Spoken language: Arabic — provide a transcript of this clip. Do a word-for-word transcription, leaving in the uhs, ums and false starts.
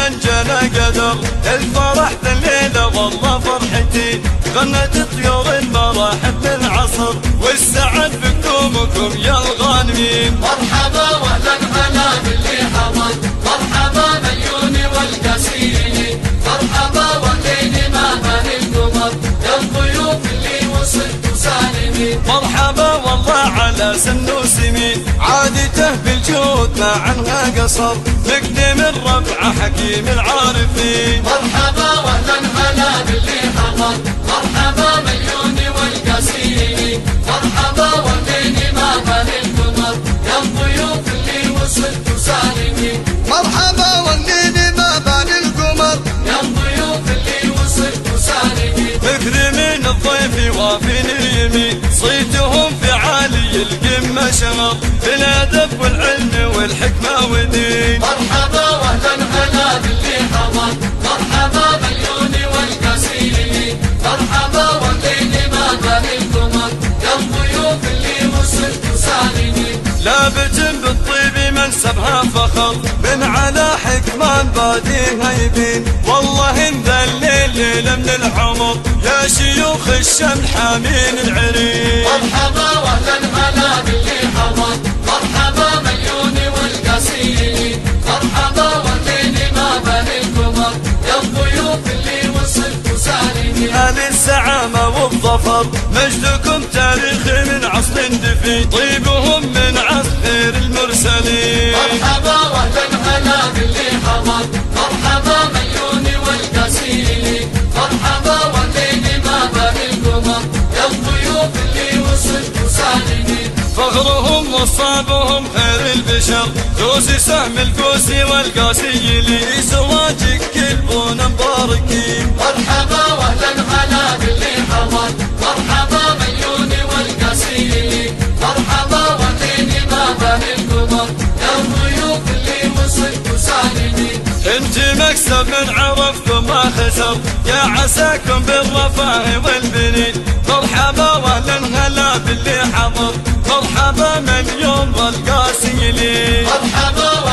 من جانا قدر الفرح ذا الليلة والله فرحتي، غنت طيور المراحب بالعصر والسعد بكتومكم يا الغانمين. مرحبا واهلا هلا باللي حضر، مرحبا مليوني والقاسيني، مرحبا واهليني ما بان القمر يا الضيوف اللي وصلتوا سالمين. مرحبا والله على سنوسمين عادته بالجود ما عنها قصر، مقدم الربع حكيم العارفين. مرحبا واهلا هلا باللي حضر، مرحبا مليوني والقاسيني، مرحبا واهليني ما بان القمر يا الضيوف اللي وصلتوا سالمين. مرحبا واهليني ما بان القمر يا الضيوف اللي وصلتوا سالمين. مكرمين الضيف وافين اليمين، صيتهم في عالي القمة شغل بالادب والعلم والحكمة ودين. مرحبا واهلا هلا باللي حضر، مرحبا مليوني والقاسيني، مرحبا واهليني ما بان القمر يا الضيوف اللي وصلتوا سالمين. لابت بالطيب منسبها فخر من على حكمان باديها يبين، والله ان ذا الليل ليلة من العمر يا شيوخ الشمل حامين العرين. مرحبا واهلا هلا باللي حضر، مرحبا مليوني والقاسيني، مرحبا واهليني ما بان القمر يا الضيوف اللي وصلتوا سالمين. أهل السعامة والظفر مجدكم تاريخي من عصر دفي، طيبهم من عصر المرسلين. مرحبا واهلا هلا باللي حضر، مرحبا مليوني والقاسيني، مرحبا واهليني ما بان القمر يا الضيوف اللي وصلتوا سالمين. فخرهم وصابهم خير البشر، دوسي سهم القوسي والقاسي لي زواجك كلبون مباركين. مرحبا واهلا هلا باللي حضر، مرحبا مليوني والقاسيني، مرحبا واهليني ما بان القمر يا الضيوف اللي وصلتوا سالمين. انت مكسب من عرفكم ما خسر، يا عساكم بالرفاه والبنين. مرحبا واهلا هلا باللي حضر، مرحبا من يوم القاسي لي. مرحبا